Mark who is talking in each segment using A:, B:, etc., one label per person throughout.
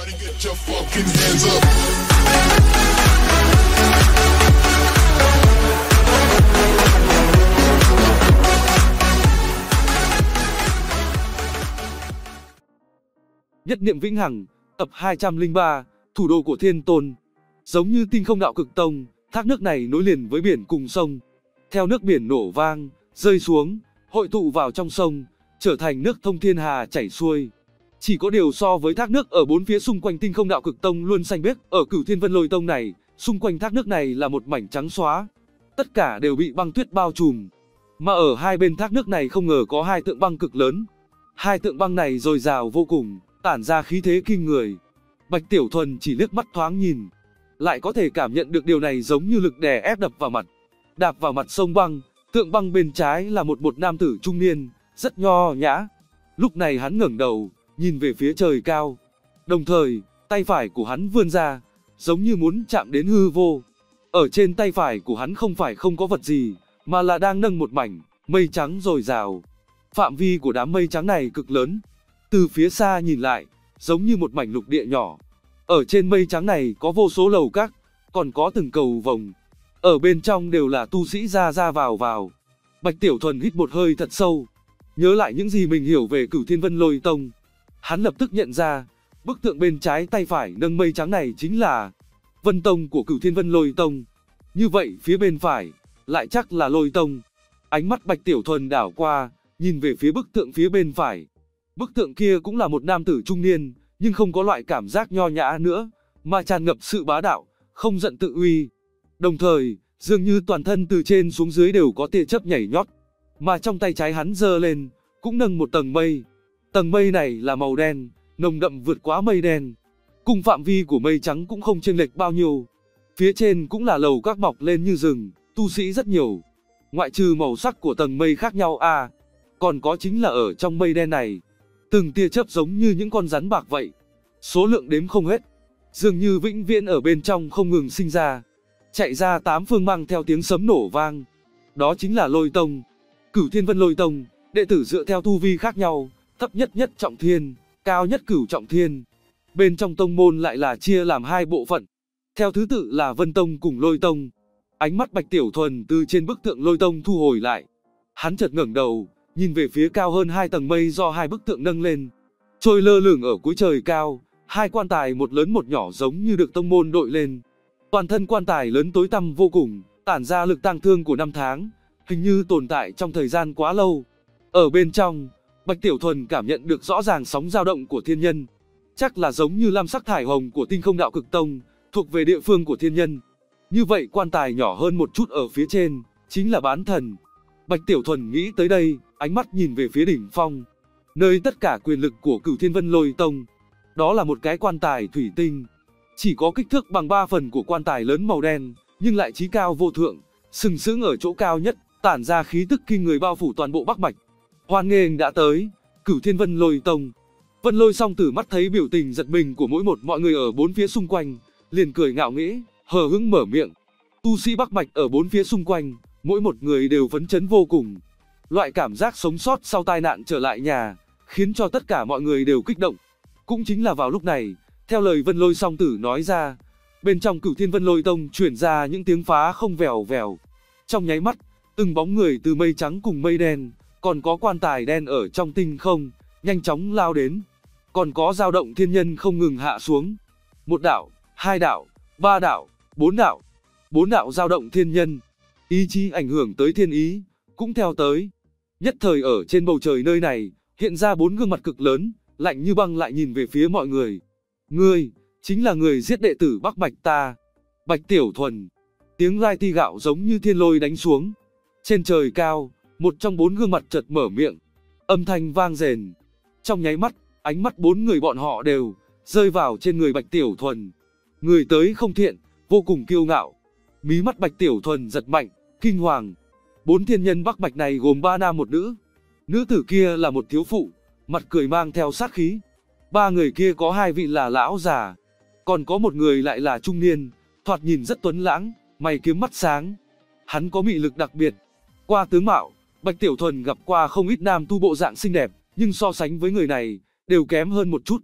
A: Nhất niệm vĩnh hằng, tập 203, thủ đô của Thiên Tôn. Giống như Tinh Không Đạo Cực Tông, thác nước này nối liền với biển cùng sông. Theo nước biển nổ vang, rơi xuống, hội tụ vào trong sông, trở thành nước thông thiên hà chảy xuôi. Chỉ có điều so với thác nước ở bốn phía xung quanh Tinh Không Đạo Cực Tông luôn xanh biếc, ở Cửu Thiên Vân Lôi Tông này, xung quanh thác nước này là một mảnh trắng xóa. Tất cả đều bị băng tuyết bao trùm. Mà ở hai bên thác nước này không ngờ có hai tượng băng cực lớn. Hai tượng băng này dồi dào vô cùng, tản ra khí thế kinh người. Bạch Tiểu Thuần chỉ liếc mắt thoáng nhìn, lại có thể cảm nhận được điều này giống như lực đè ép đập vào mặt. Đạp vào mặt sông băng, tượng băng bên trái là một nam tử trung niên, rất nho nhã. Lúc này hắn ngẩng đầu, nhìn về phía trời cao. Đồng thời, tay phải của hắn vươn ra, giống như muốn chạm đến hư vô. Ở trên tay phải của hắn không phải không có vật gì, mà là đang nâng một mảnh mây trắng dồi dào. Phạm vi của đám mây trắng này cực lớn. Từ phía xa nhìn lại, giống như một mảnh lục địa nhỏ. Ở trên mây trắng này có vô số lầu các, còn có từng cầu vồng. Ở bên trong đều là tu sĩ ra ra vào vào. Bạch Tiểu Thuần hít một hơi thật sâu, nhớ lại những gì mình hiểu về Cửu Thiên Vân Lôi Tông. Hắn lập tức nhận ra, bức tượng bên trái tay phải nâng mây trắng này chính là Vân Tông của Cửu Thiên Vân Lôi Tông. Như vậy phía bên phải lại chắc là Lôi Tông. Ánh mắt Bạch Tiểu Thuần đảo qua, nhìn về phía bức tượng phía bên phải. Bức tượng kia cũng là một nam tử trung niên, nhưng không có loại cảm giác nho nhã nữa, mà tràn ngập sự bá đạo, không giận tự uy. Đồng thời, dường như toàn thân từ trên xuống dưới đều có tia chớp nhảy nhót, mà trong tay trái hắn giơ lên, cũng nâng một tầng mây. Tầng mây này là màu đen, nồng đậm vượt quá mây đen. Cùng phạm vi của mây trắng cũng không chênh lệch bao nhiêu. Phía trên cũng là lầu các mọc lên như rừng, tu sĩ rất nhiều. Ngoại trừ màu sắc của tầng mây khác nhau còn có chính là ở trong mây đen này, từng tia chớp giống như những con rắn bạc vậy, số lượng đếm không hết, dường như vĩnh viễn ở bên trong không ngừng sinh ra, chạy ra tám phương mang theo tiếng sấm nổ vang. Đó chính là Lôi Tông. Cửu Thiên Vân Lôi Tông, đệ tử dựa theo tu vi khác nhau, thấp nhất nhất trọng thiên, cao nhất cửu trọng thiên. Bên trong tông môn lại là chia làm hai bộ phận, theo thứ tự là Vân Tông cùng Lôi Tông. Ánh mắt Bạch Tiểu Thuần từ trên bức tượng Lôi Tông thu hồi lại, hắn chợt ngẩng đầu, nhìn về phía cao hơn hai tầng mây do hai bức tượng nâng lên, trôi lơ lửng ở cuối trời cao. Hai quan tài một lớn một nhỏ giống như được tông môn đội lên. Toàn thân quan tài lớn tối tăm vô cùng, tản ra lực tang thương của năm tháng, hình như tồn tại trong thời gian quá lâu. Ở bên trong, Bạch Tiểu Thuần cảm nhận được rõ ràng sóng dao động của thiên nhân. Chắc là giống như lam sắc thải hồng của Tinh Không Đạo Cực Tông, thuộc về địa phương của thiên nhân. Như vậy quan tài nhỏ hơn một chút ở phía trên, chính là bán thần. Bạch Tiểu Thuần nghĩ tới đây, ánh mắt nhìn về phía đỉnh phong, nơi tất cả quyền lực của Cửu Thiên Vân Lôi Tông. Đó là một cái quan tài thủy tinh, chỉ có kích thước bằng 3 phần của quan tài lớn màu đen, nhưng lại chí cao vô thượng, sừng sững ở chỗ cao nhất, tản ra khí tức kinh người bao phủ toàn bộ Bắc Mạch. Hoan nghênh đã tới, Cửu Thiên Vân Lôi Tông. Vân Lôi Song Tử mắt thấy biểu tình giật mình của mỗi một mọi người ở bốn phía xung quanh, liền cười ngạo nghễ, hờ hững mở miệng. Tu sĩ Bắc Mạch ở bốn phía xung quanh, mỗi một người đều phấn chấn vô cùng. Loại cảm giác sống sót sau tai nạn trở lại nhà, khiến cho tất cả mọi người đều kích động. Cũng chính là vào lúc này, theo lời Vân Lôi Song Tử nói ra, bên trong Cửu Thiên Vân Lôi Tông truyền ra những tiếng phá không vèo vèo. Trong nháy mắt, từng bóng người từ mây trắng cùng mây đen, còn có quan tài đen ở trong tinh không, nhanh chóng lao đến. Còn có dao động thiên nhân không ngừng hạ xuống. Một đạo, hai đạo, ba đạo, bốn đạo. Bốn đạo dao động thiên nhân. Ý chí ảnh hưởng tới thiên ý, cũng theo tới. Nhất thời ở trên bầu trời nơi này, hiện ra bốn gương mặt cực lớn, lạnh như băng lại nhìn về phía mọi người. Ngươi, chính là người giết đệ tử Bắc Mạch ta. Bạch Tiểu Thuần. Tiếng rai ti gạo giống như thiên lôi đánh xuống. Trên trời cao, một trong bốn gương mặt chợt mở miệng. Âm thanh vang rền. Trong nháy mắt, ánh mắt bốn người bọn họ đều rơi vào trên người Bạch Tiểu Thuần. Người tới không thiện, vô cùng kiêu ngạo. Mí mắt Bạch Tiểu Thuần giật mạnh, kinh hoàng. Bốn thiên nhân Bắc Mạch này gồm 3 nam một nữ. Nữ tử kia là một thiếu phụ, mặt cười mang theo sát khí. 3 người kia có 2 vị là lão già, còn có một người lại là trung niên, thoạt nhìn rất tuấn lãng, mày kiếm mắt sáng. Hắn có mị lực đặc biệt. Qua tướng mạo, Bạch Tiểu Thuần gặp qua không ít nam tu bộ dạng xinh đẹp, nhưng so sánh với người này, đều kém hơn một chút.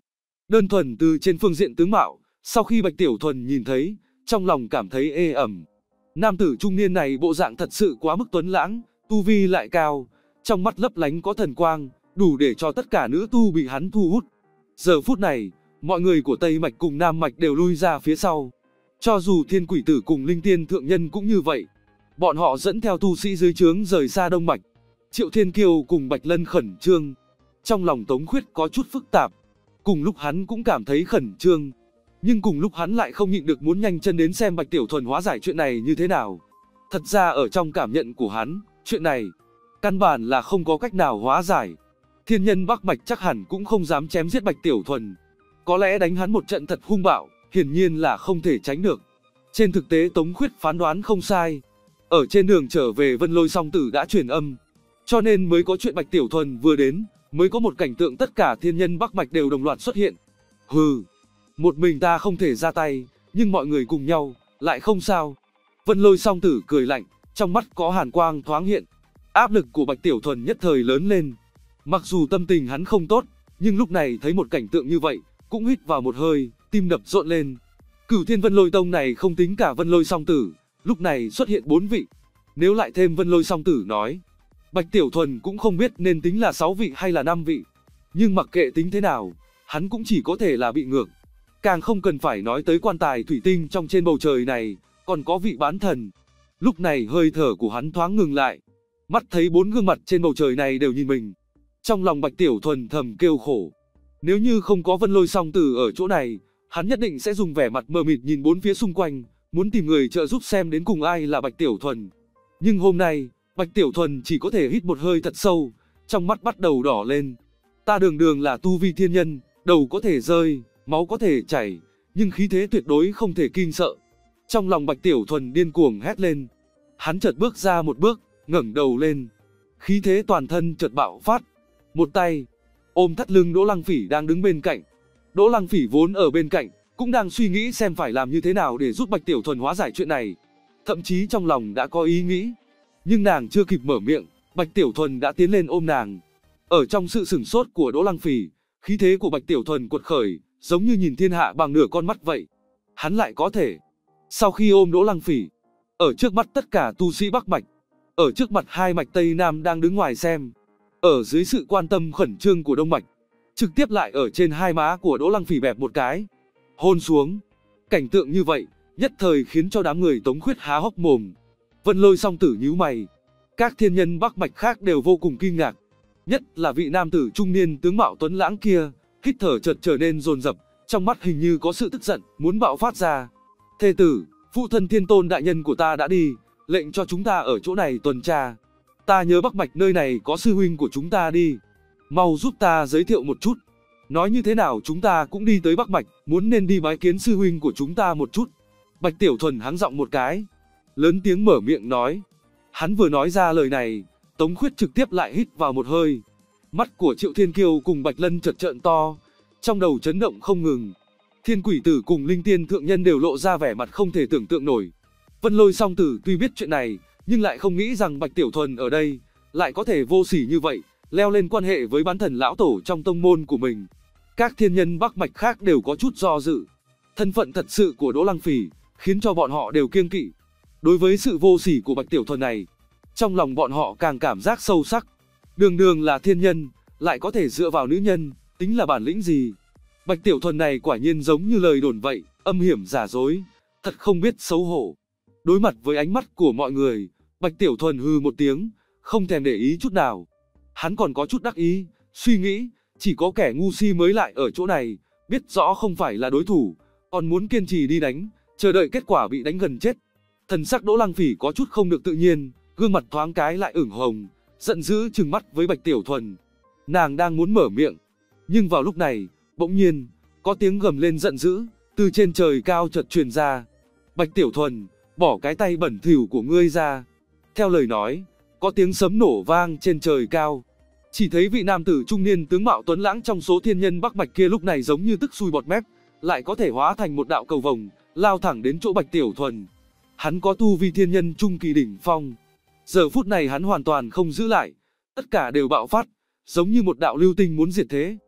A: Đơn thuần từ trên phương diện tướng mạo, sau khi Bạch Tiểu Thuần nhìn thấy, trong lòng cảm thấy ê ẩm. Nam tử trung niên này bộ dạng thật sự quá mức tuấn lãng, tu vi lại cao, trong mắt lấp lánh có thần quang, đủ để cho tất cả nữ tu bị hắn thu hút. Giờ phút này, mọi người của Tây Mạch cùng Nam Mạch đều lui ra phía sau. Cho dù Thiên Quỷ Tử cùng Linh Tiên Thượng Nhân cũng như vậy. Bọn họ dẫn theo tu sĩ dưới trướng rời xa Đông Mạch. Triệu Thiên Kiêu cùng Bạch Lân khẩn trương. Trong lòng Tống Khuyết có chút phức tạp. Cùng lúc hắn cũng cảm thấy khẩn trương. Nhưng cùng lúc hắn lại không nhịn được muốn nhanh chân đến xem Bạch Tiểu Thuần hóa giải chuyện này như thế nào. Thật ra ở trong cảm nhận của hắn, chuyện này căn bản là không có cách nào hóa giải. Thiên nhân Bắc Mạch chắc hẳn cũng không dám chém giết Bạch Tiểu Thuần. Có lẽ đánh hắn một trận thật hung bạo, hiển nhiên là không thể tránh được. Trên thực tế Tống Khuyết phán đoán không sai. Ở trên đường trở về Vân Lôi Song Tử đã truyền âm. Cho nên mới có chuyện Bạch Tiểu Thuần vừa đến, mới có một cảnh tượng tất cả thiên nhân Bắc Mạch đều đồng loạt xuất hiện. Hừ, một mình ta không thể ra tay, nhưng mọi người cùng nhau, lại không sao. Vân Lôi Song Tử cười lạnh, trong mắt có hàn quang thoáng hiện. Áp lực của Bạch Tiểu Thuần nhất thời lớn lên. Mặc dù tâm tình hắn không tốt, nhưng lúc này thấy một cảnh tượng như vậy, cũng hít vào một hơi, tim đập rộn lên. Cửu Thiên Vân Lôi Tông này không tính cả Vân Lôi Song Tử, lúc này xuất hiện 4 vị. Nếu lại thêm Vân Lôi Song Tử nói, Bạch Tiểu Thuần cũng không biết nên tính là 6 vị hay là 5 vị. Nhưng mặc kệ tính thế nào, hắn cũng chỉ có thể là bị ngược. Càng không cần phải nói tới quan tài thủy tinh trong trên bầu trời này, còn có vị bán thần. Lúc này hơi thở của hắn thoáng ngừng lại. Mắt thấy 4 gương mặt trên bầu trời này đều nhìn mình. Trong lòng Bạch Tiểu Thuần thầm kêu khổ. Nếu như không có Vân Lôi Song Tử ở chỗ này, hắn nhất định sẽ dùng vẻ mặt mờ mịt nhìn bốn phía xung quanh, muốn tìm người trợ giúp xem đến cùng ai là Bạch Tiểu Thuần. Nhưng hôm nay, Bạch Tiểu Thuần chỉ có thể hít một hơi thật sâu, trong mắt bắt đầu đỏ lên. Ta đường đường là tu vi thiên nhân, đầu có thể rơi, máu có thể chảy, nhưng khí thế tuyệt đối không thể kinh sợ. Trong lòng Bạch Tiểu Thuần điên cuồng hét lên. Hắn chợt bước ra một bước, ngẩng đầu lên. Khí thế toàn thân chợt bạo phát. Một tay ôm thắt lưng Đỗ Lăng Phỉ đang đứng bên cạnh. Đỗ Lăng Phỉ vốn ở bên cạnh, cũng đang suy nghĩ xem phải làm như thế nào để giúp Bạch Tiểu Thuần hóa giải chuyện này. Thậm chí trong lòng đã có ý nghĩ. Nhưng nàng chưa kịp mở miệng, Bạch Tiểu Thuần đã tiến lên ôm nàng. Ở trong sự sửng sốt của Đỗ Lăng Phỉ, khí thế của Bạch Tiểu Thuần cuột khởi, giống như nhìn thiên hạ bằng nửa con mắt vậy. Hắn lại có thể. Sau khi ôm Đỗ Lăng Phỉ, ở trước mắt tất cả tu sĩ Bắc Mạch, ở trước mặt hai mạch Tây Nam đang đứng ngoài xem, ở dưới sự quan tâm khẩn trương của Đông Mạch, trực tiếp lại ở trên hai má của Đỗ Lăng Phỉ bẹp một cái, hôn xuống. Cảnh tượng như vậy, nhất thời khiến cho đám người Tống Khuyết há hốc mồm. Vân Lôi Song Tử nhíu mày. Các thiên nhân Bắc Mạch khác đều vô cùng kinh ngạc. Nhất là vị nam tử trung niên tướng mạo tuấn lãng kia, hít thở chợt trở nên dồn dập, trong mắt hình như có sự tức giận, muốn bạo phát ra. Thê tử, phụ thân Thiên Tôn đại nhân của ta đã đi, lệnh cho chúng ta ở chỗ này tuần tra. Ta nhớ Bắc Mạch nơi này có sư huynh của chúng ta đi. Mau giúp ta giới thiệu một chút. Nói như thế nào chúng ta cũng đi tới Bắc Mạch, muốn nên đi bái kiến sư huynh của chúng ta một chút. Bạch Tiểu Thuần hắng giọng một cái, lớn tiếng mở miệng nói. Hắn vừa nói ra lời này, Tống Khuyết trực tiếp lại hít vào một hơi. Mắt của Triệu Thiên Kiêu cùng Bạch Lân chợt trợn to, trong đầu chấn động không ngừng. Thiên Quỷ Tử cùng Linh Tiên Thượng Nhân đều lộ ra vẻ mặt không thể tưởng tượng nổi. Vân Lôi Song Tử tuy biết chuyện này, nhưng lại không nghĩ rằng Bạch Tiểu Thuần ở đây lại có thể vô sỉ như vậy, leo lên quan hệ với bán thần lão tổ trong tông môn của mình. Các thiên nhân Bắc Mạch khác đều có chút do dự. Thân phận thật sự của Đỗ Lăng Phỉ khiến cho bọn họ đều kiêng kỵ. Đối với sự vô sỉ của Bạch Tiểu Thuần này, trong lòng bọn họ càng cảm giác sâu sắc. Đường đường là thiên nhân, lại có thể dựa vào nữ nhân, tính là bản lĩnh gì? Bạch Tiểu Thuần này quả nhiên giống như lời đồn vậy, âm hiểm giả dối, thật không biết xấu hổ. Đối mặt với ánh mắt của mọi người, Bạch Tiểu Thuần hừ một tiếng, không thèm để ý chút nào. Hắn còn có chút đắc ý, suy nghĩ, chỉ có kẻ ngu si mới lại ở chỗ này, biết rõ không phải là đối thủ, còn muốn kiên trì đi đánh, chờ đợi kết quả bị đánh gần chết. Thần sắc Đỗ Lăng Phỉ có chút không được tự nhiên, gương mặt thoáng cái lại ửng hồng, giận dữ trừng mắt với Bạch Tiểu Thuần. Nàng đang muốn mở miệng, nhưng vào lúc này, bỗng nhiên, có tiếng gầm lên giận dữ, từ trên trời cao chợt truyền ra. Bạch Tiểu Thuần, bỏ cái tay bẩn thỉu của ngươi ra. Theo lời nói, có tiếng sấm nổ vang trên trời cao. Chỉ thấy vị nam tử trung niên tướng mạo tuấn lãng trong số thiên nhân Bắc Mạch kia lúc này giống như tức sùi bọt mép, lại có thể hóa thành một đạo cầu vồng, lao thẳng đến chỗ Bạch Tiểu Thuần. Hắn có tu vi thiên nhân trung kỳ đỉnh phong. Giờ phút này hắn hoàn toàn không giữ lại, tất cả đều bạo phát, giống như một đạo lưu tinh muốn diệt thế.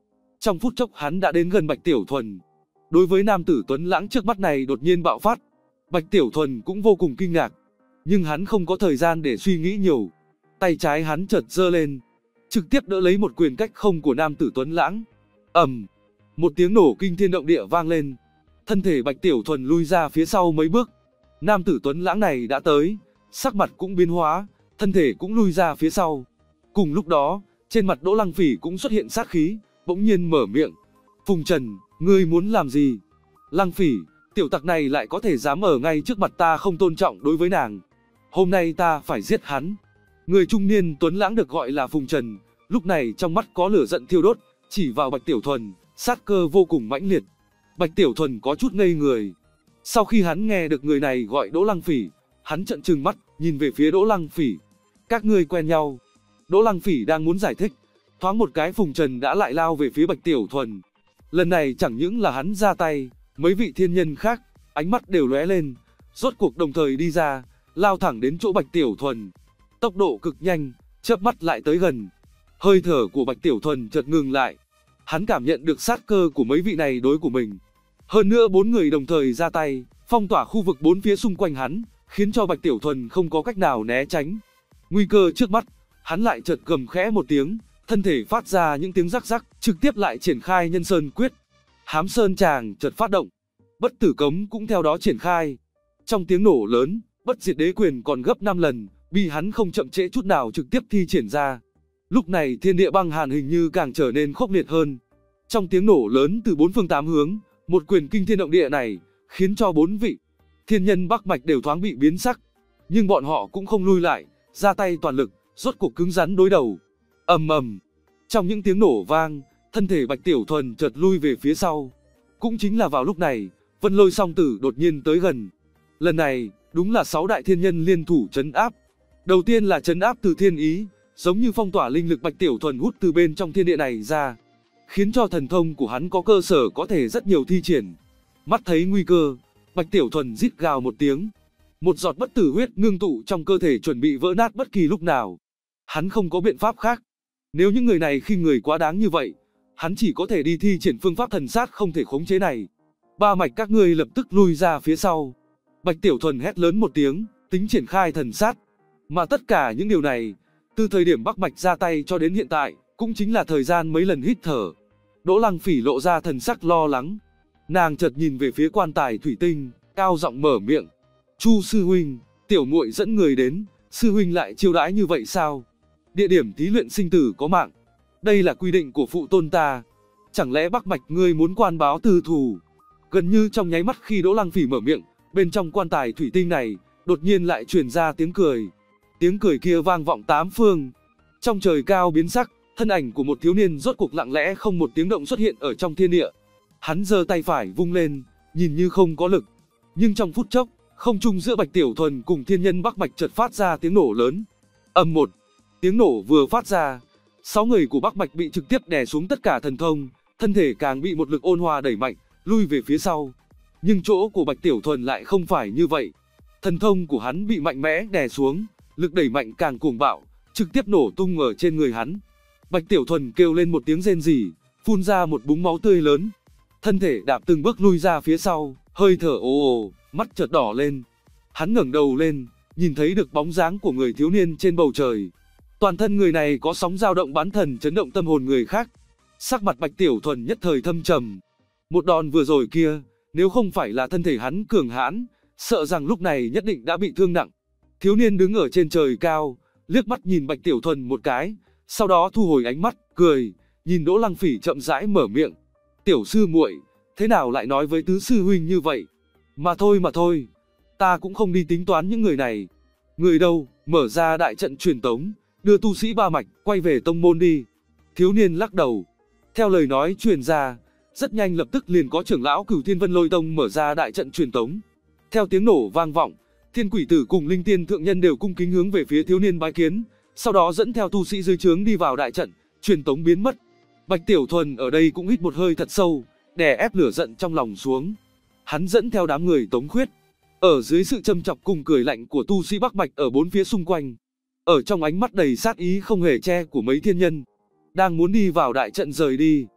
A: Trong phút chốc hắn đã đến gần Bạch Tiểu Thuần. Đối với nam tử tuấn lãng trước mắt này đột nhiên bạo phát, Bạch Tiểu Thuần cũng vô cùng kinh ngạc. Nhưng hắn không có thời gian để suy nghĩ nhiều. Tay trái hắn chợt giơ lên, trực tiếp đỡ lấy một quyền cách không của nam tử tuấn lãng. Ầm, một tiếng nổ kinh thiên động địa vang lên. Thân thể Bạch Tiểu Thuần lui ra phía sau mấy bước. Nam tử tuấn lãng này đã tới, sắc mặt cũng biến hóa, thân thể cũng lui ra phía sau. Cùng lúc đó, trên mặt Đỗ Lăng Phỉ cũng xuất hiện sát khí, bỗng nhiên mở miệng. Phùng Trần, ngươi muốn làm gì? Lăng Phỉ, tiểu tặc này lại có thể dám ở ngay trước mặt ta không tôn trọng đối với nàng. Hôm nay ta phải giết hắn. Người trung niên tuấn lãng được gọi là Phùng Trần, lúc này trong mắt có lửa giận thiêu đốt, chỉ vào Bạch Tiểu Thuần, sát cơ vô cùng mãnh liệt. Bạch Tiểu Thuần có chút ngây người. Sau khi hắn nghe được người này gọi Đỗ Lăng Phỉ, hắn trợn trừng mắt, nhìn về phía Đỗ Lăng Phỉ. Các ngươi quen nhau. Đỗ Lăng Phỉ đang muốn giải thích, thoáng một cái Phùng Trần đã lại lao về phía Bạch Tiểu Thuần. Lần này chẳng những là hắn ra tay, mấy vị thiên nhân khác, ánh mắt đều lóe lên, rốt cuộc đồng thời đi ra, lao thẳng đến chỗ Bạch Tiểu Thuần. Tốc độ cực nhanh, chớp mắt lại tới gần. Hơi thở của Bạch Tiểu Thuần chợt ngừng lại. Hắn cảm nhận được sát cơ của mấy vị này đối của mình. Hơn nữa 4 người đồng thời ra tay, phong tỏa khu vực 4 phía xung quanh hắn, khiến cho Bạch Tiểu Thuần không có cách nào né tránh. Nguy cơ trước mắt, hắn lại chợt gầm khẽ một tiếng, thân thể phát ra những tiếng rắc rắc, trực tiếp lại triển khai Nhân Sơn Quyết. Hám Sơn Tràng chợt phát động, Bất Tử Cống cũng theo đó triển khai. Trong tiếng nổ lớn, Bất Diệt Đế Quyền còn gấp 5 lần, bị hắn không chậm trễ chút nào trực tiếp thi triển ra. Lúc này thiên địa băng hàn hình như càng trở nên khốc liệt hơn. Trong tiếng nổ lớn từ 4 phương 8 hướng, một quyền kinh thiên động địa này khiến cho 4 vị thiên nhân Bắc Mạch đều thoáng bị biến sắc, nhưng bọn họ cũng không lui lại, ra tay toàn lực, rốt cuộc cứng rắn đối đầu. Ầm ầm. Trong những tiếng nổ vang, thân thể Bạch Tiểu Thuần chợt lui về phía sau. Cũng chính là vào lúc này, Vân Lôi Song Tử đột nhiên tới gần. Lần này, đúng là 6 đại thiên nhân liên thủ trấn áp. Đầu tiên là trấn áp từ thiên ý, giống như phong tỏa linh lực Bạch Tiểu Thuần hút từ bên trong thiên địa này ra, khiến cho thần thông của hắn có cơ sở có thể rất nhiều thi triển. Mắt thấy nguy cơ, Bạch Tiểu Thuần rít gào một tiếng. Một giọt bất tử huyết ngưng tụ trong cơ thể chuẩn bị vỡ nát bất kỳ lúc nào. Hắn không có biện pháp khác. Nếu những người này khinh người quá đáng như vậy, hắn chỉ có thể đi thi triển phương pháp thần sát không thể khống chế này. Ba mạch các ngươi lập tức lui ra phía sau. Bạch Tiểu Thuần hét lớn một tiếng, tính triển khai thần sát. Mà tất cả những điều này, từ thời điểm Bắc Mạch ra tay cho đến hiện tại, cũng chính là thời gian mấy lần hít thở. Đỗ Lăng Phỉ lộ ra thần sắc lo lắng. Nàng chợt nhìn về phía quan tài thủy tinh, cao giọng mở miệng. Chu sư huynh, tiểu muội dẫn người đến, sư huynh lại chiêu đãi như vậy sao? Địa điểm thí luyện sinh tử có mạng. Đây là quy định của phụ tôn ta. Chẳng lẽ Bắc Mạch ngươi muốn quan báo tư thù? Gần như trong nháy mắt khi Đỗ Lăng Phỉ mở miệng, bên trong quan tài thủy tinh này, đột nhiên lại truyền ra tiếng cười. Tiếng cười kia vang vọng 8 phương. Trong trời cao biến sắc, thân ảnh của một thiếu niên rốt cuộc lặng lẽ không một tiếng động xuất hiện ở trong thiên địa. Hắn giơ tay phải vung lên, nhìn như không có lực. Nhưng trong phút chốc, không trung giữa Bạch Tiểu Thuần cùng thiên nhân Bắc Mạch chợt phát ra tiếng nổ lớn. Ầm một, tiếng nổ vừa phát ra, 6 người của Bắc Mạch bị trực tiếp đè xuống tất cả thần thông, thân thể càng bị một lực ôn hòa đẩy mạnh, lui về phía sau. Nhưng chỗ của Bạch Tiểu Thuần lại không phải như vậy. Thần thông của hắn bị mạnh mẽ đè xuống, lực đẩy mạnh càng cuồng bạo, trực tiếp nổ tung ở trên người hắn. Bạch Tiểu Thuần kêu lên một tiếng rên rỉ, phun ra một búng máu tươi lớn. Thân thể đạp từng bước lui ra phía sau, hơi thở ồ ồ, mắt chợt đỏ lên. Hắn ngẩng đầu lên, nhìn thấy được bóng dáng của người thiếu niên trên bầu trời. Toàn thân người này có sóng dao động bán thần chấn động tâm hồn người khác. Sắc mặt Bạch Tiểu Thuần nhất thời thâm trầm. Một đòn vừa rồi kia, nếu không phải là thân thể hắn cường hãn, sợ rằng lúc này nhất định đã bị thương nặng. Thiếu niên đứng ở trên trời cao, liếc mắt nhìn Bạch Tiểu Thuần một cái, sau đó thu hồi ánh mắt, cười, nhìn Đỗ Lăng Phỉ chậm rãi mở miệng. Tiểu sư muội, thế nào lại nói với tứ sư huynh như vậy? Mà thôi, ta cũng không đi tính toán những người này. Người đâu, mở ra đại trận truyền tống, đưa tu sĩ ba mạch quay về tông môn đi. Thiếu niên lắc đầu. Theo lời nói truyền ra, rất nhanh lập tức liền có trưởng lão Cửu Thiên Vân Lôi Tông mở ra đại trận truyền tống. Theo tiếng nổ vang vọng, Thiên Quỷ Tử cùng Linh Tiên thượng nhân đều cung kính hướng về phía thiếu niên bái kiến, sau đó dẫn theo tu sĩ dưới trướng đi vào đại trận, truyền tống biến mất. Bạch Tiểu Thuần ở đây cũng hít một hơi thật sâu, đè ép lửa giận trong lòng xuống. Hắn dẫn theo đám người Tống Khuyết, ở dưới sự châm chọc cùng cười lạnh của tu sĩ Bắc Mạch ở bốn phía xung quanh, ở trong ánh mắt đầy sát ý không hề che của mấy thiên nhân, đang muốn đi vào đại trận rời đi.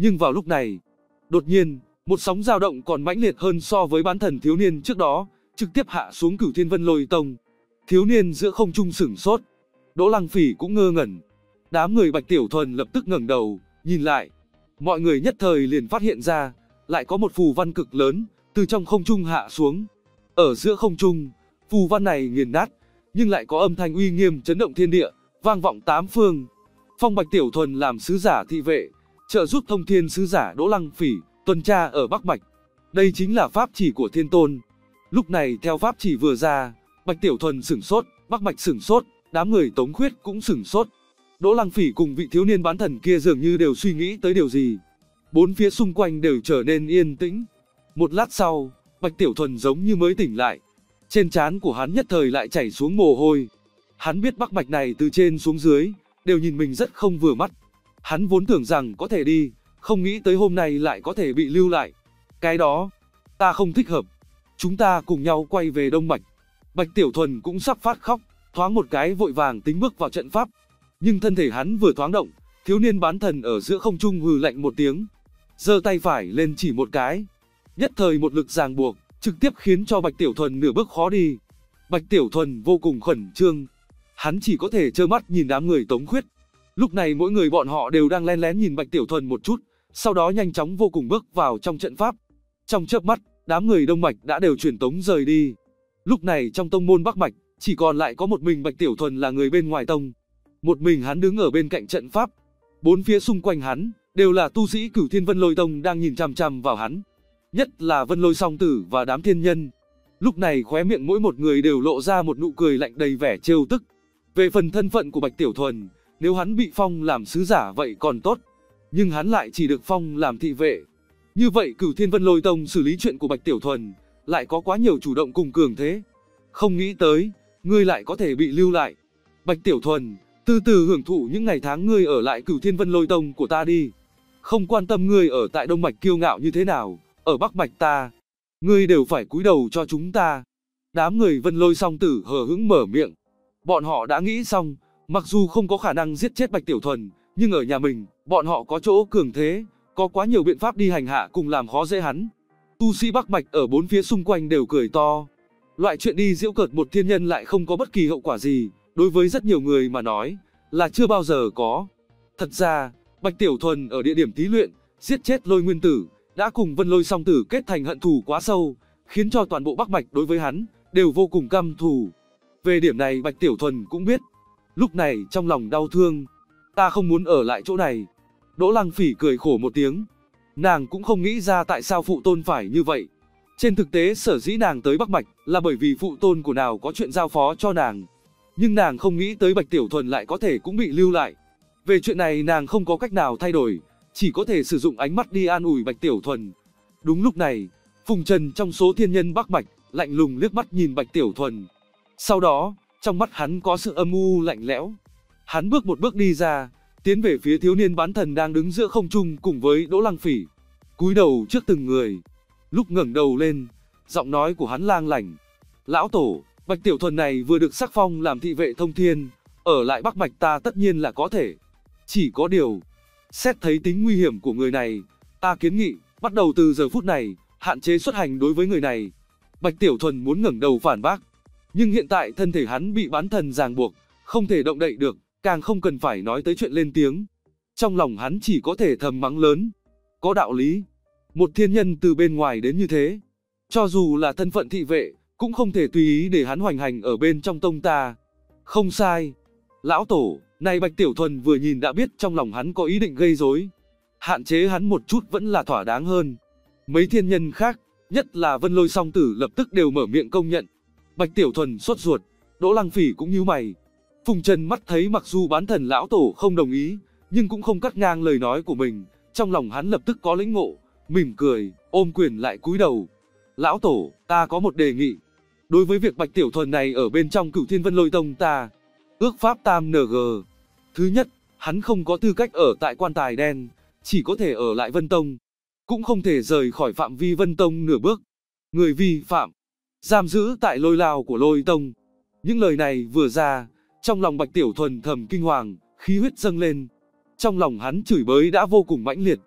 A: Nhưng vào lúc này, đột nhiên, một sóng dao động còn mãnh liệt hơn so với bán thần thiếu niên trước đó, trực tiếp hạ xuống Cửu Thiên Vân Lôi Tông. Thiếu niên giữa không trung sửng sốt, Đỗ Lăng Phỉ cũng ngơ ngẩn. Đám người Bạch Tiểu Thuần lập tức ngẩng đầu, nhìn lại. Mọi người nhất thời liền phát hiện ra, lại có một phù văn cực lớn từ trong không trung hạ xuống. Ở giữa không trung, phù văn này nghiền nát, nhưng lại có âm thanh uy nghiêm chấn động thiên địa, vang vọng tám phương. Phong Bạch Tiểu Thuần làm sứ giả thị vệ, trợ giúp Thông Thiên sứ giả Đỗ Lăng Phỉ tuần tra ở Bắc Mạch. Đây chính là pháp chỉ của Thiên Tôn. Lúc này theo pháp chỉ vừa ra, Bạch Tiểu Thuần sửng sốt, Bắc Mạch sửng sốt, đám người Tống Khuyết cũng sửng sốt. Đỗ Lăng Phỉ cùng vị thiếu niên bán thần kia dường như đều suy nghĩ tới điều gì. Bốn phía xung quanh đều trở nên yên tĩnh. Một lát sau, Bạch Tiểu Thuần giống như mới tỉnh lại. Trên trán của hắn nhất thời lại chảy xuống mồ hôi. Hắn biết Bắc Mạch này từ trên xuống dưới đều nhìn mình rất không vừa mắt. Hắn vốn tưởng rằng có thể đi, không nghĩ tới hôm nay lại có thể bị lưu lại. Cái đó, ta không thích hợp. Chúng ta cùng nhau quay về Đông Mạch. Bạch Tiểu Thuần cũng sắp phát khóc, thoáng một cái vội vàng tính bước vào trận pháp. Nhưng thân thể hắn vừa thoáng động, thiếu niên bán thần ở giữa không trung hừ lạnh một tiếng, giơ tay phải lên chỉ một cái. Nhất thời một lực ràng buộc, trực tiếp khiến cho Bạch Tiểu Thuần nửa bước khó đi. Bạch Tiểu Thuần vô cùng khẩn trương. Hắn chỉ có thể trơ mắt nhìn đám người Tống Khuyết. Lúc này mỗi người bọn họ đều đang len lén nhìn Bạch Tiểu Thuần một chút, sau đó nhanh chóng vô cùng bước vào trong trận pháp. Trong chớp mắt, đám người Đông Mạch đã đều truyền tống rời đi. Lúc này trong tông môn Bắc Mạch, chỉ còn lại có một mình Bạch Tiểu Thuần là người bên ngoài tông. Một mình hắn đứng ở bên cạnh trận pháp. Bốn phía xung quanh hắn đều là tu sĩ Cửu Thiên Vân Lôi Tông đang nhìn chằm chằm vào hắn. Nhất là Vân Lôi Song Tử và đám thiên nhân. Lúc này khóe miệng mỗi một người đều lộ ra một nụ cười lạnh đầy vẻ trêu tức. Về phần thân phận của Bạch Tiểu Thuần, nếu hắn bị phong làm sứ giả vậy còn tốt. Nhưng hắn lại chỉ được phong làm thị vệ. Như vậy Cửu Thiên Vân Lôi Tông xử lý chuyện của Bạch Tiểu Thuần lại có quá nhiều chủ động cùng cường thế. Không nghĩ tới, ngươi lại có thể bị lưu lại. Bạch Tiểu Thuần, từ từ hưởng thụ những ngày tháng ngươi ở lại Cửu Thiên Vân Lôi Tông của ta đi. Không quan tâm ngươi ở tại Đông Mạch kiêu ngạo như thế nào, ở Bắc Mạch ta, ngươi đều phải cúi đầu cho chúng ta. Đám người Vân Lôi Song Tử hờ hững mở miệng. Bọn họ đã nghĩ xong, mặc dù không có khả năng giết chết Bạch Tiểu Thuần, nhưng ở nhà mình, bọn họ có chỗ cường thế, có quá nhiều biện pháp đi hành hạ cùng làm khó dễ hắn. Tu sĩ Bắc Mạch ở bốn phía xung quanh đều cười to. Loại chuyện đi giễu cợt một thiên nhân lại không có bất kỳ hậu quả gì, đối với rất nhiều người mà nói, là chưa bao giờ có. Thật ra, Bạch Tiểu Thuần ở địa điểm thí luyện, giết chết Lôi Nguyên Tử, đã cùng Vân Lôi Song Tử kết thành hận thù quá sâu, khiến cho toàn bộ Bắc Mạch đối với hắn đều vô cùng căm thù. Về điểm này Bạch Tiểu Thuần cũng biết. Lúc này trong lòng đau thương, ta không muốn ở lại chỗ này. Đỗ Lăng Phỉ cười khổ một tiếng. Nàng cũng không nghĩ ra tại sao phụ tôn phải như vậy. Trên thực tế sở dĩ nàng tới Bắc Mạch là bởi vì phụ tôn của nàng có chuyện giao phó cho nàng. Nhưng nàng không nghĩ tới Bạch Tiểu Thuần lại có thể cũng bị lưu lại. Về chuyện này nàng không có cách nào thay đổi, chỉ có thể sử dụng ánh mắt đi an ủi Bạch Tiểu Thuần. Đúng lúc này, Phùng Trần trong số thiên nhân Bắc Mạch lạnh lùng liếc mắt nhìn Bạch Tiểu Thuần. Sau đó, trong mắt hắn có sự âm u lạnh lẽo. Hắn bước một bước đi ra, tiến về phía thiếu niên bán thần đang đứng giữa không trung cùng với Đỗ Lăng Phỉ, cúi đầu trước từng người. Lúc ngẩng đầu lên, giọng nói của hắn lang lảnh. Lão Tổ, Bạch Tiểu Thuần này vừa được sắc phong làm thị vệ Thông Thiên, ở lại Bắc Mạch ta tất nhiên là có thể. Chỉ có điều, xét thấy tính nguy hiểm của người này, ta kiến nghị, bắt đầu từ giờ phút này, hạn chế xuất hành đối với người này. Bạch Tiểu Thuần muốn ngẩng đầu phản bác, nhưng hiện tại thân thể hắn bị bán thần ràng buộc, không thể động đậy được, càng không cần phải nói tới chuyện lên tiếng. Trong lòng hắn chỉ có thể thầm mắng lớn. Có đạo lý, một thiên nhân từ bên ngoài đến như thế, cho dù là thân phận thị vệ, cũng không thể tùy ý để hắn hoành hành ở bên trong tông ta. Không sai. Lão Tổ, này Bạch Tiểu Thuần vừa nhìn đã biết trong lòng hắn có ý định gây rối. Hạn chế hắn một chút vẫn là thỏa đáng hơn. Mấy thiên nhân khác, nhất là Vân Lôi Song Tử lập tức đều mở miệng công nhận. Bạch Tiểu Thuần sốt ruột, Đỗ Lăng Phỉ cũng nhíu mày. Phùng Trần mắt thấy mặc dù bán thần Lão Tổ không đồng ý, nhưng cũng không cắt ngang lời nói của mình. Trong lòng hắn lập tức có lĩnh ngộ, mỉm cười, ôm quyền lại cúi đầu. Lão Tổ, ta có một đề nghị. Đối với việc Bạch Tiểu Thuần này ở bên trong Cửu Thiên Vân Lôi Tông ta, ước pháp tam NG. Thứ nhất, hắn không có tư cách ở tại quan tài đen, chỉ có thể ở lại Vân Tông, cũng không thể rời khỏi phạm vi Vân Tông nửa bước. Người vi phạm, giam giữ tại lôi lao của Lôi Tông. Những lời này vừa ra, trong lòng Bạch Tiểu Thuần thầm kinh hoàng, khí huyết dâng lên. Trong lòng hắn chửi bới đã vô cùng mãnh liệt.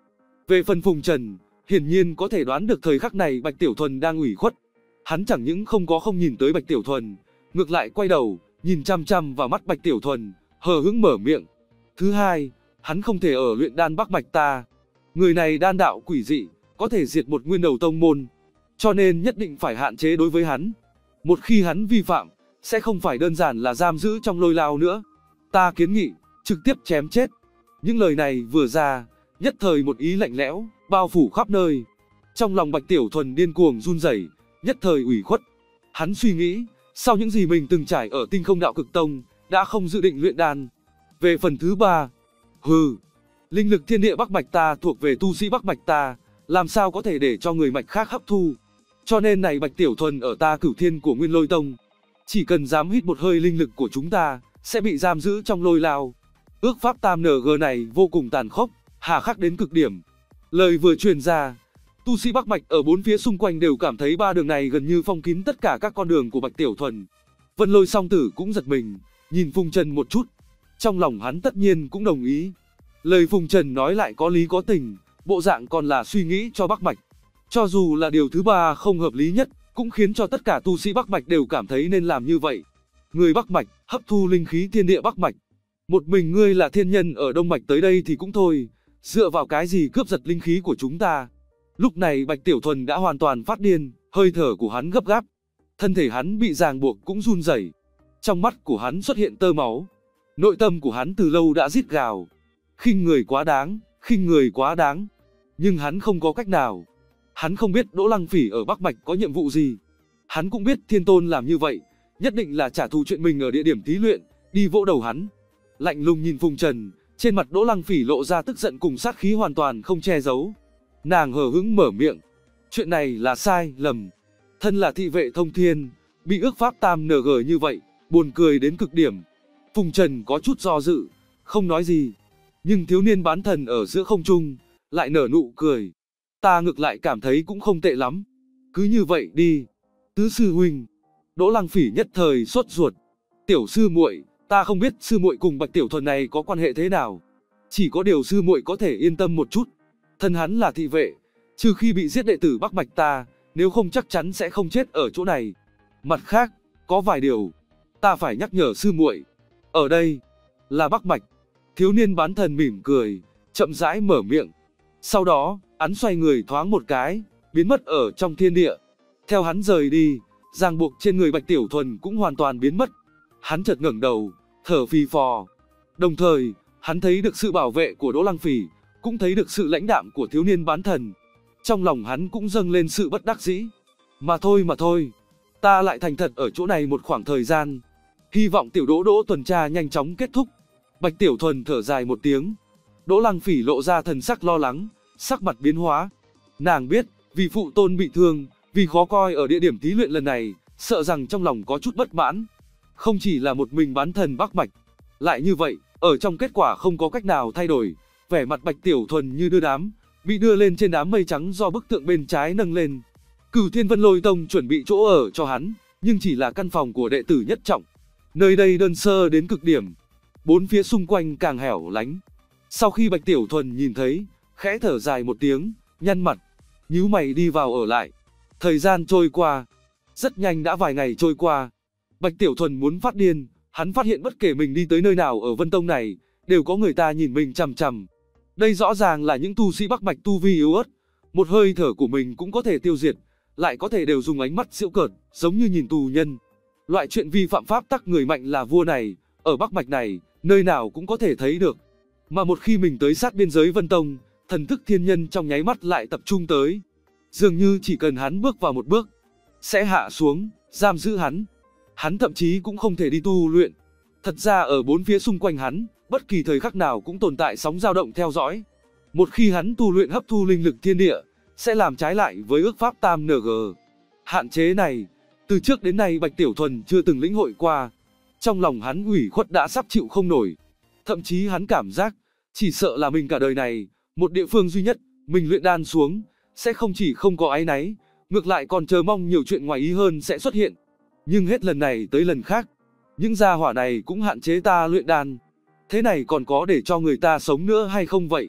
A: Về phần Phùng Trần, hiển nhiên có thể đoán được thời khắc này Bạch Tiểu Thuần đang ủy khuất. Hắn chẳng những không nhìn tới Bạch Tiểu Thuần, ngược lại quay đầu, nhìn chăm chăm vào mắt Bạch Tiểu Thuần, hờ hững mở miệng. Thứ hai, hắn không thể ở luyện đan Bắc Mạch ta. Người này đan đạo quỷ dị, có thể diệt một nguyên đầu tông môn. Cho nên nhất định phải hạn chế đối với hắn. Một khi hắn vi phạm, sẽ không phải đơn giản là giam giữ trong lôi lao nữa. Ta kiến nghị, trực tiếp chém chết. Những lời này vừa ra, nhất thời một ý lạnh lẽo, bao phủ khắp nơi. Trong lòng Bạch Tiểu Thuần điên cuồng run rẩy, nhất thời ủy khuất. Hắn suy nghĩ, sau những gì mình từng trải ở Tinh Không Đạo Cực Tông, đã không dự định luyện đan. Về phần thứ ba, linh lực thiên địa Bắc Mạch ta thuộc về tu sĩ Bắc Mạch ta, làm sao có thể để cho người mạch khác hấp thu. Cho nên này Bạch Tiểu Thuần ở ta Cửu Thiên của Nguyên Lôi Tông, chỉ cần dám hít một hơi linh lực của chúng ta, sẽ bị giam giữ trong lôi lao. Ước pháp tam NG này vô cùng tàn khốc, hà khắc đến cực điểm. Lời vừa truyền ra, tu sĩ Bắc Mạch ở bốn phía xung quanh đều cảm thấy ba đường này gần như phong kín tất cả các con đường của Bạch Tiểu Thuần. Vân Lôi Song Tử cũng giật mình, nhìn Phùng Trần một chút. Trong lòng hắn tất nhiên cũng đồng ý. Lời Phùng Trần nói lại có lý có tình, bộ dạng còn là suy nghĩ cho Bắc Mạch. Cho dù là điều thứ ba không hợp lý nhất, cũng khiến cho tất cả tu sĩ Bắc Mạch đều cảm thấy nên làm như vậy. Người Bắc Mạch, hấp thu linh khí thiên địa Bắc Mạch. Một mình ngươi là thiên nhân ở Đông Mạch tới đây thì cũng thôi, dựa vào cái gì cướp giật linh khí của chúng ta. Lúc này Bạch Tiểu Thuần đã hoàn toàn phát điên, hơi thở của hắn gấp gáp. Thân thể hắn bị ràng buộc cũng run rẩy. Trong mắt của hắn xuất hiện tơ máu. Nội tâm của hắn từ lâu đã rít gào. Khinh người quá đáng, khinh người quá đáng. Nhưng hắn không có cách nào. Hắn không biết Đỗ Lăng Phỉ ở Bắc Mạch có nhiệm vụ gì. Hắn cũng biết Thiên Tôn làm như vậy, nhất định là trả thù chuyện mình ở địa điểm thí luyện, đi vỗ đầu hắn. Lạnh lùng nhìn Phùng Trần, trên mặt Đỗ Lăng Phỉ lộ ra tức giận cùng sát khí hoàn toàn không che giấu. Nàng hờ hững mở miệng. Chuyện này là sai, lầm. Thân là thị vệ thông thiên, bị ước pháp tam NG như vậy, buồn cười đến cực điểm. Phùng Trần có chút do dự, không nói gì. Nhưng thiếu niên bán thần ở giữa không trung, lại nở nụ cười. Ta ngược lại cảm thấy cũng không tệ lắm. Cứ như vậy đi. Tứ sư huynh. Đỗ Lăng Phỉ nhất thời sốt ruột. Tiểu sư muội, ta không biết sư muội cùng Bạch Tiểu Thuần này có quan hệ thế nào. Chỉ có điều sư muội có thể yên tâm một chút. Thân hắn là thị vệ, trừ khi bị giết đệ tử Bắc Mạch ta, nếu không chắc chắn sẽ không chết ở chỗ này. Mặt khác, có vài điều ta phải nhắc nhở sư muội. Ở đây là Bắc Mạch. Thiếu niên bán thần mỉm cười, chậm rãi mở miệng. Sau đó, hắn xoay người thoáng một cái, biến mất ở trong thiên địa. Theo hắn rời đi, ràng buộc trên người Bạch Tiểu Thuần cũng hoàn toàn biến mất. Hắn chợt ngẩng đầu, thở phì phò. Đồng thời, hắn thấy được sự bảo vệ của Đỗ Lăng Phỉ, cũng thấy được sự lãnh đạm của thiếu niên bán thần. Trong lòng hắn cũng dâng lên sự bất đắc dĩ. Mà thôi, ta lại thành thật ở chỗ này một khoảng thời gian. Hy vọng tiểu Đỗ tuần tra nhanh chóng kết thúc. Bạch Tiểu Thuần thở dài một tiếng. Đỗ Lăng Phỉ lộ ra thần sắc lo lắng, sắc mặt biến hóa. Nàng biết, vì phụ tôn bị thương, vì khó coi ở địa điểm thí luyện lần này, sợ rằng trong lòng có chút bất mãn. Không chỉ là một mình bán thần Bắc Mạch. Lại như vậy, ở trong kết quả không có cách nào thay đổi. Vẻ mặt Bạch Tiểu Thuần như đưa đám, bị đưa lên trên đám mây trắng do bức tượng bên trái nâng lên. Cửu Thiên Vân Lôi Tông chuẩn bị chỗ ở cho hắn, nhưng chỉ là căn phòng của đệ tử nhất trọng. Nơi đây đơn sơ đến cực điểm, bốn phía xung quanh càng hẻo lánh. Sau khi Bạch Tiểu Thuần nhìn thấy, khẽ thở dài một tiếng, nhăn mặt, nhíu mày đi vào ở lại. Thời gian trôi qua, rất nhanh đã vài ngày trôi qua. Bạch Tiểu Thuần muốn phát điên, hắn phát hiện bất kể mình đi tới nơi nào ở Vân Tông này, đều có người ta nhìn mình chằm chằm. Đây rõ ràng là những tu sĩ Bắc Mạch tu vi yếu ớt, một hơi thở của mình cũng có thể tiêu diệt, lại có thể đều dùng ánh mắt giễu cợt, giống như nhìn tù nhân. Loại chuyện vi phạm pháp tắc người mạnh là vua này, ở Bắc Mạch này, nơi nào cũng có thể thấy được. Mà một khi mình tới sát biên giới Vân Tông, thần thức thiên nhân trong nháy mắt lại tập trung tới. Dường như chỉ cần hắn bước vào một bước, sẽ hạ xuống, giam giữ hắn. Hắn thậm chí cũng không thể đi tu luyện. Thật ra ở bốn phía xung quanh hắn, bất kỳ thời khắc nào cũng tồn tại sóng dao động theo dõi. Một khi hắn tu luyện hấp thu linh lực thiên địa, sẽ làm trái lại với ước pháp tam NG. Hạn chế này, từ trước đến nay Bạch Tiểu Thuần chưa từng lĩnh hội qua. Trong lòng hắn ủy khuất đã sắp chịu không nổi. Thậm chí hắn cảm giác, chỉ sợ là mình cả đời này, một địa phương duy nhất, mình luyện đan xuống, sẽ không chỉ không có áy náy, ngược lại còn chờ mong nhiều chuyện ngoài ý hơn sẽ xuất hiện. Nhưng hết lần này tới lần khác, những gia hỏa này cũng hạn chế ta luyện đan. Thế này còn có để cho người ta sống nữa hay không vậy?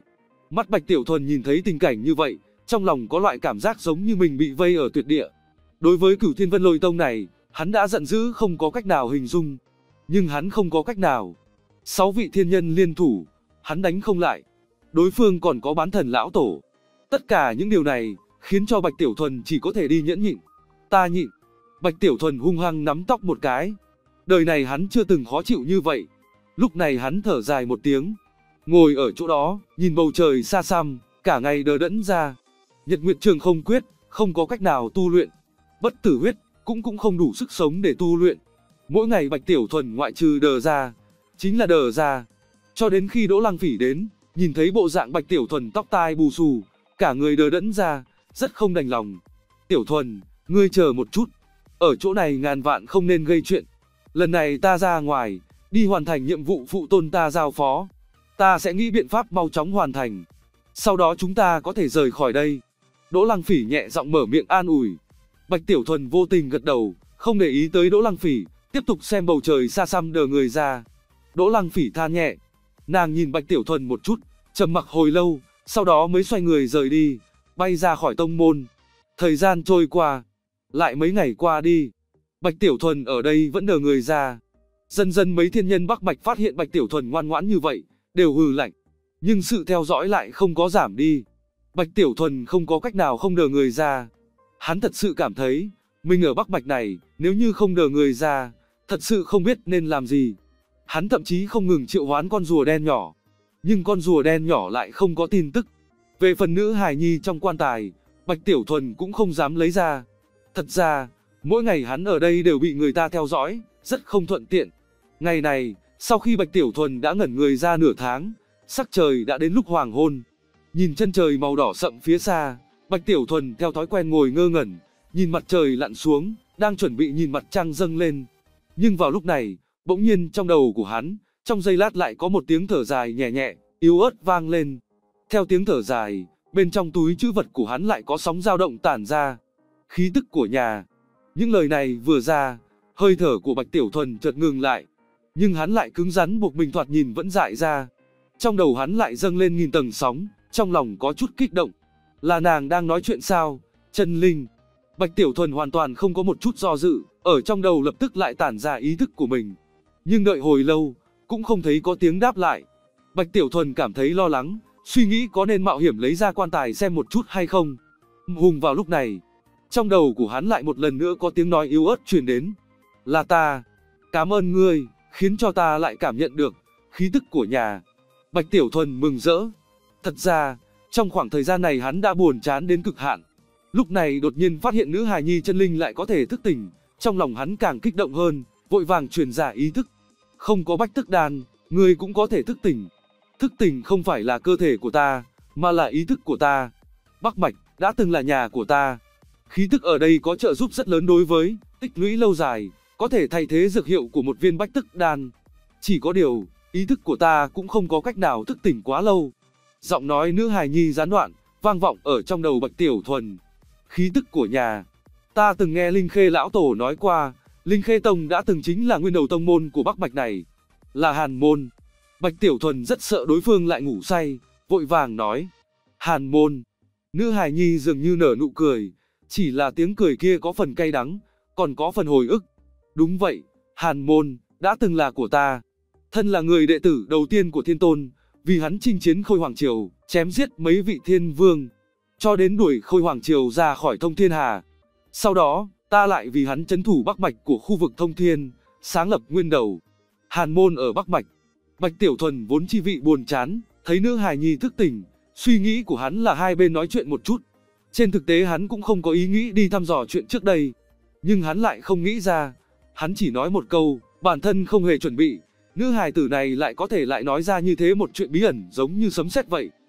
A: Mắt Bạch Tiểu Thuần nhìn thấy tình cảnh như vậy, trong lòng có loại cảm giác giống như mình bị vây ở tuyệt địa. Đối với Cửu Thiên Vân Lôi Tông này, hắn đã giận dữ không có cách nào hình dung. Nhưng hắn không có cách nào. 6 vị thiên nhân liên thủ, hắn đánh không lại. Đối phương còn có bán thần lão tổ. Tất cả những điều này khiến cho Bạch Tiểu Thuần chỉ có thể đi nhẫn nhịn. Ta nhịn. Bạch Tiểu Thuần hung hăng nắm tóc một cái. Đời này hắn chưa từng khó chịu như vậy. Lúc này hắn thở dài một tiếng, ngồi ở chỗ đó, nhìn bầu trời xa xăm, cả ngày đờ đẫn ra. Nhật Nguyệt Trường không quyết, không có cách nào tu luyện. Bất tử huyết, cũng không đủ sức sống để tu luyện. Mỗi ngày Bạch Tiểu Thuần ngoại trừ đờ ra, chính là đờ ra. Cho đến khi Đỗ Lăng Phỉ đến, nhìn thấy bộ dạng Bạch Tiểu Thuần tóc tai bù xù, cả người đờ đẫn ra, rất không đành lòng. Tiểu Thuần, ngươi chờ một chút. Ở chỗ này ngàn vạn không nên gây chuyện. Lần này ta ra ngoài, đi hoàn thành nhiệm vụ phụ tôn ta giao phó. Ta sẽ nghĩ biện pháp mau chóng hoàn thành. Sau đó chúng ta có thể rời khỏi đây. Đỗ Lăng Phỉ nhẹ giọng mở miệng an ủi. Bạch Tiểu Thuần vô tình gật đầu, không để ý tới Đỗ Lăng Phỉ, tiếp tục xem bầu trời xa xăm đờ người ra. Đỗ Lăng Phỉ than nhẹ. Nàng nhìn Bạch Tiểu Thuần một chút, trầm mặc hồi lâu, sau đó mới xoay người rời đi, bay ra khỏi tông môn. Thời gian trôi qua, lại mấy ngày qua đi. Bạch Tiểu Thuần ở đây vẫn đờ người ra. Dần dần mấy thiên nhân Bắc Mạch phát hiện Bạch Tiểu Thuần ngoan ngoãn như vậy, đều hừ lạnh. Nhưng sự theo dõi lại không có giảm đi. Bạch Tiểu Thuần không có cách nào không đờ người ra. Hắn thật sự cảm thấy, mình ở Bắc Mạch này, nếu như không đờ người ra, thật sự không biết nên làm gì. Hắn thậm chí không ngừng triệu hoán con rùa đen nhỏ. Nhưng con rùa đen nhỏ lại không có tin tức. Về phần nữ hài nhi trong quan tài, Bạch Tiểu Thuần cũng không dám lấy ra. Thật ra, mỗi ngày hắn ở đây đều bị người ta theo dõi, rất không thuận tiện. Ngày này, sau khi Bạch Tiểu Thuần đã ngẩn người ra nửa tháng, sắc trời đã đến lúc hoàng hôn. Nhìn chân trời màu đỏ sậm phía xa, Bạch Tiểu Thuần theo thói quen ngồi ngơ ngẩn, nhìn mặt trời lặn xuống, đang chuẩn bị nhìn mặt trăng dâng lên. Nhưng vào lúc này, bỗng nhiên trong đầu của hắn, trong giây lát lại có một tiếng thở dài nhẹ nhẹ, yếu ớt vang lên. Theo tiếng thở dài, bên trong túi trữ vật của hắn lại có sóng dao động tản ra. Khí tức của nhà. Những lời này vừa ra, hơi thở của Bạch Tiểu Thuần chợt ngừng lại. Nhưng hắn lại cứng rắn buộc mình thoạt nhìn vẫn dại ra. Trong đầu hắn lại dâng lên nghìn tầng sóng, trong lòng có chút kích động. Là nàng đang nói chuyện sao? Chân linh. Bạch Tiểu Thuần hoàn toàn không có một chút do dự, ở trong đầu lập tức lại tản ra ý thức của mình. Nhưng đợi hồi lâu, cũng không thấy có tiếng đáp lại. Bạch Tiểu Thuần cảm thấy lo lắng, suy nghĩ có nên mạo hiểm lấy ra quan tài xem một chút hay không. Hùng vào lúc này, trong đầu của hắn lại một lần nữa có tiếng nói yếu ớt truyền đến. Là ta. Cảm ơn ngươi, khiến cho ta lại cảm nhận được khí tức của nhà. Bạch Tiểu Thuần mừng rỡ. Thật ra, trong khoảng thời gian này hắn đã buồn chán đến cực hạn. Lúc này đột nhiên phát hiện nữ hài nhi chân linh lại có thể thức tỉnh, trong lòng hắn càng kích động hơn, vội vàng truyền ra ý thức. Không có bách tức đan, ngươi cũng có thể thức tỉnh. Thức tỉnh không phải là cơ thể của ta, mà là ý thức của ta. Bắc Mạch đã từng là nhà của ta. Khí tức ở đây có trợ giúp rất lớn đối với tích lũy lâu dài, có thể thay thế dược hiệu của một viên bách tức đan. Chỉ có điều, ý thức của ta cũng không có cách nào thức tỉnh quá lâu. Giọng nói nữ hài nhi gián đoạn, vang vọng ở trong đầu Bạch Tiểu Thuần. Khí tức của nhà. Ta từng nghe Linh Khê lão tổ nói qua, Linh Khê Tông đã từng chính là nguyên đầu tông môn của Bắc Mạch này. Là Hàn môn. Bạch Tiểu Thuần rất sợ đối phương lại ngủ say, vội vàng nói. Hàn môn. Nữ hài nhi dường như nở nụ cười, chỉ là tiếng cười kia có phần cay đắng, còn có phần hồi ức. Đúng vậy, Hàn môn đã từng là của ta. Thân là người đệ tử đầu tiên của Thiên Tôn, vì hắn chinh chiến Khôi Hoàng Triều, chém giết mấy vị thiên vương, cho đến đuổi Khôi Hoàng Triều ra khỏi Thông Thiên Hà. Sau đó, ta lại vì hắn trấn thủ Bắc Mạch của khu vực Thông Thiên, sáng lập nguyên đầu Hàn môn ở Bắc Mạch. Bạch Tiểu Thuần vốn chi vị buồn chán, thấy nữ hài nhi thức tỉnh, suy nghĩ của hắn là hai bên nói chuyện một chút. Trên thực tế hắn cũng không có ý nghĩ đi thăm dò chuyện trước đây, nhưng hắn lại không nghĩ ra, hắn chỉ nói một câu, bản thân không hề chuẩn bị, nữ hài tử này lại có thể lại nói ra như thế một chuyện bí ẩn giống như sấm sét vậy.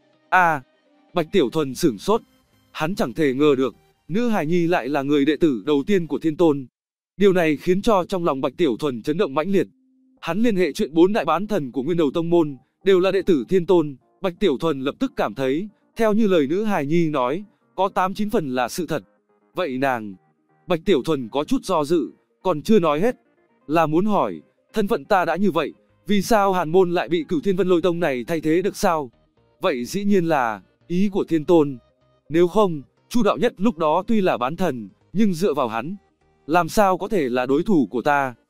A: Bạch Tiểu Thuần sửng sốt, hắn chẳng thể ngờ được, nữ hài nhi lại là người đệ tử đầu tiên của Thiên Tôn. Điều này khiến cho trong lòng Bạch Tiểu Thuần chấn động mãnh liệt. Hắn liên hệ chuyện 4 đại bán thần của nguyên đầu tông môn, đều là đệ tử Thiên Tôn. Bạch Tiểu Thuần lập tức cảm thấy, theo như lời nữ hài nhi nói, có 8-9 phần là sự thật. Vậy nàng... Bạch Tiểu Thuần có chút do dự, còn chưa nói hết. Là muốn hỏi, thân phận ta đã như vậy, vì sao Hàn môn lại bị Cửu Thiên Vân Lôi Tông này thay thế được sao? Vậy dĩ nhiên là ý của Thiên Tôn. Nếu không, Chu Đạo Nhất lúc đó tuy là bán thần, nhưng dựa vào hắn, làm sao có thể là đối thủ của ta?